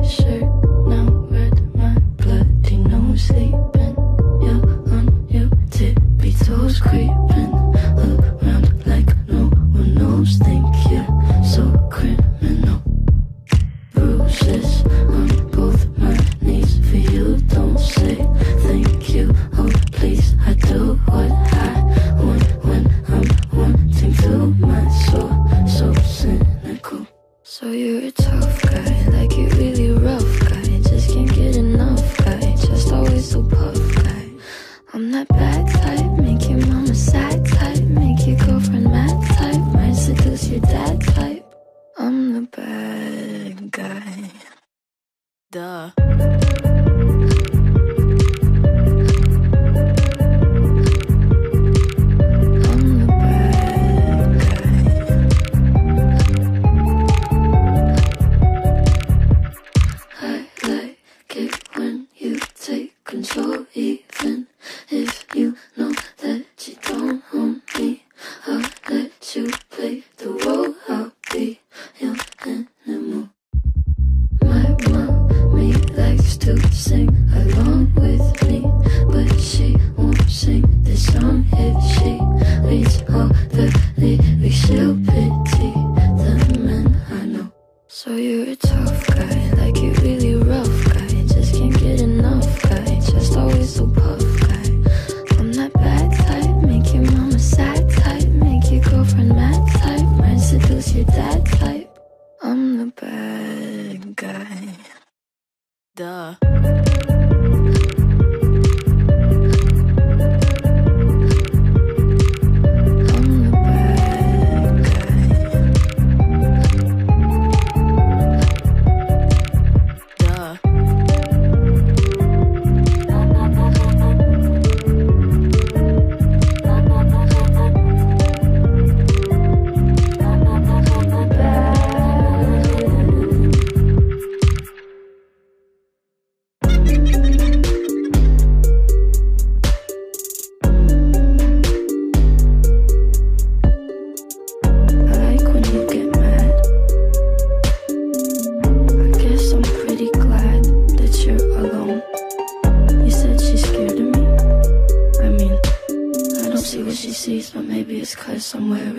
shirt, now red, my bloody nose sleeping. You're on your tippy toes, creeping around like no one knows. Think you're so criminal. Bruises on both my knees for you. Don't say thank you, oh please. I do what I want when I'm wanting to. My soul so cynical. So you're a tough guy, like you really rough guy. Just can't get enough guy, just always so puff guy. I'm that bad type, make your mama sad type, make your girlfriend mad type, might seduce your dad type. I'm the bad guy. Duh. Control, even if you know that you don't own me. I'll let you play the role. I'll be your animal. My mommy likes to sing along with me, but she won't sing this song if she reads all the lyrics. She'll pity the men I know. So you're a tough guy, like you really rough guy. Just can't get enough guy, just always so puff guy. I'm that bad type, make your mama sad type, make your girlfriend mad type, might seduce your dad type. I'm the bad guy. Duh. Somewhere